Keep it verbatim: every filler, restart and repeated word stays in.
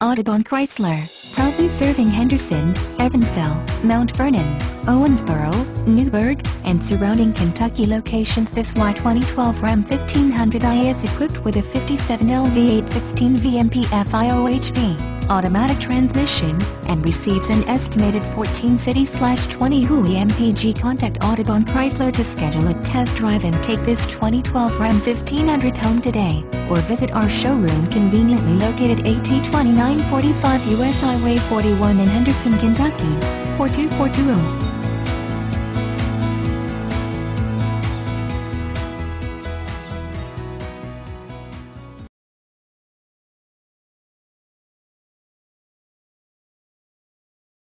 Audubon Chrysler, proudly serving Henderson, Evansville, Mount Vernon, Owensboro, Newburgh, and surrounding Kentucky locations. This Y twenty twelve Ram fifteen hundred I is equipped with a fifty-seven L V eight sixteen V M P F I O H V, automatic transmission, and receives an estimated fourteen city twenty W H I M P G. Contact Audubon Chrysler to schedule a test drive and take this twenty twelve Ram fifteen hundred home today, or visit our showroom conveniently located at twenty-nine forty-five U S Highway forty-one in Henderson, Kentucky, four two four two zero.